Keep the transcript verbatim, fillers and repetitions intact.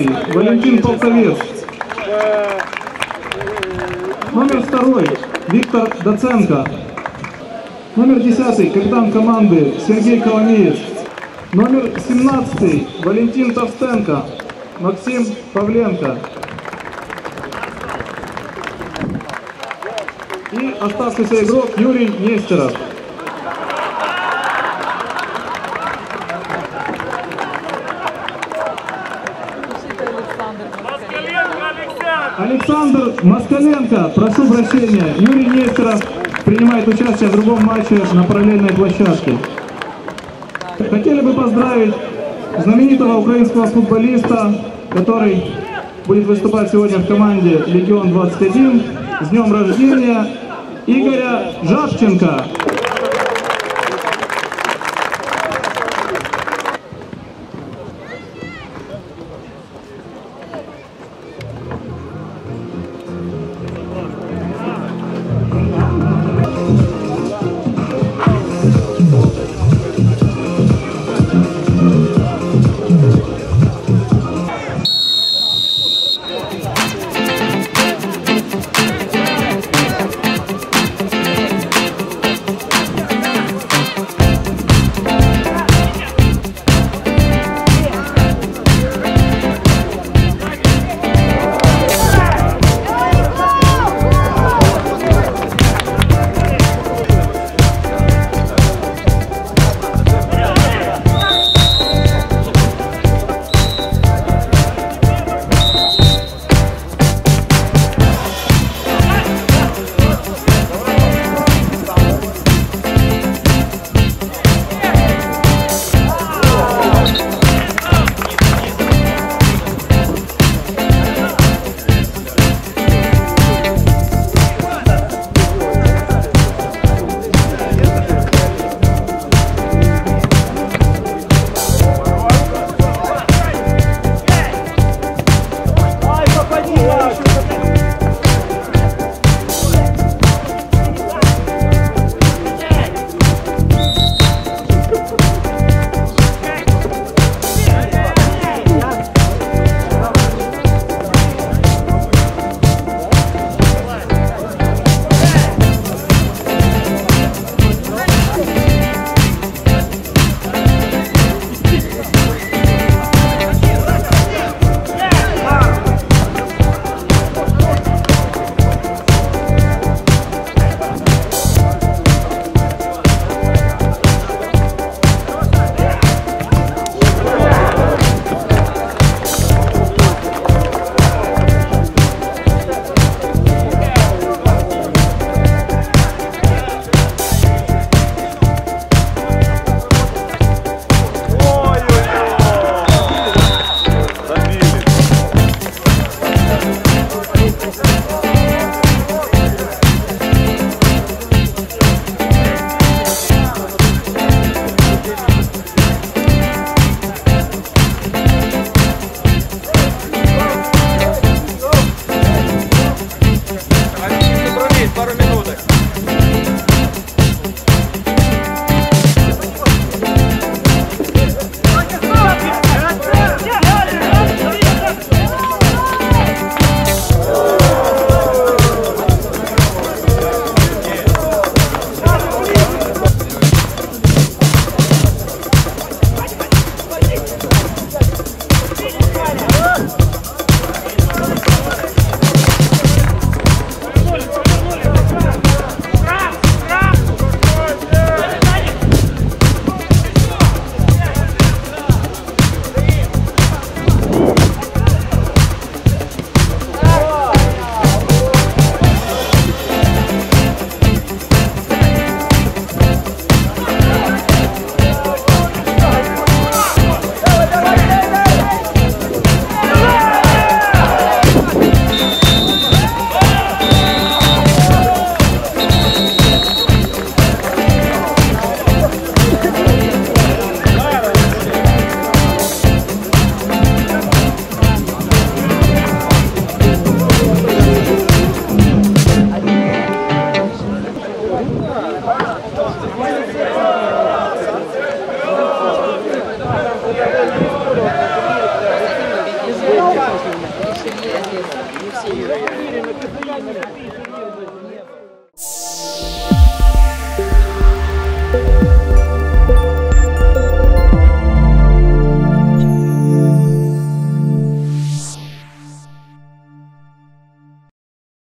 девятый Валентин Полковец. Номер второй Виктор Доценко. Номер десятый капитан команды Сергей Коломеец. Номер семнадцатый Валентин Товстенко. Максим Павленко. И оставшийся игрок Юрий Нестеров. Александр Москаленко, прошу прощения, Юрий Нестеров принимает участие в другом матче на параллельной площадке. Хотели бы поздравить знаменитого украинского футболиста, который будет выступать сегодня в команде Легион двадцать один, с днем рождения, Игоря Жабченко. Не все.